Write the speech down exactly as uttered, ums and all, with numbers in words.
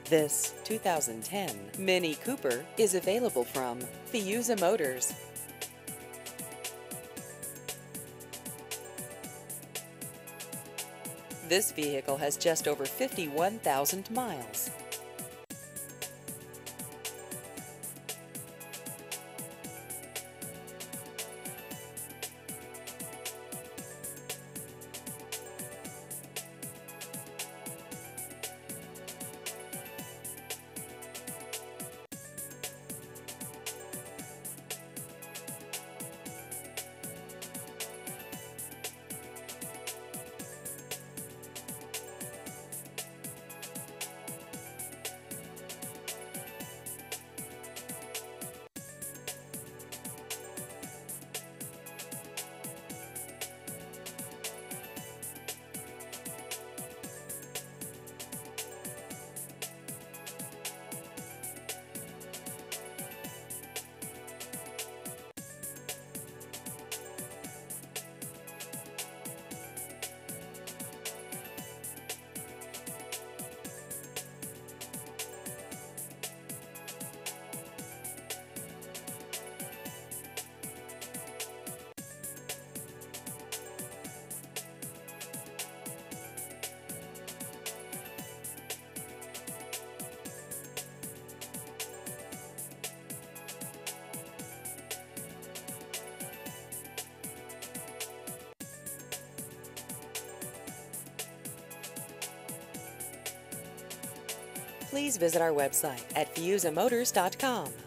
This two thousand ten Mini Cooper is available from Fiuza Motors. This vehicle has just over fifty-one thousand miles. Please visit our website at fiuza motors dot com.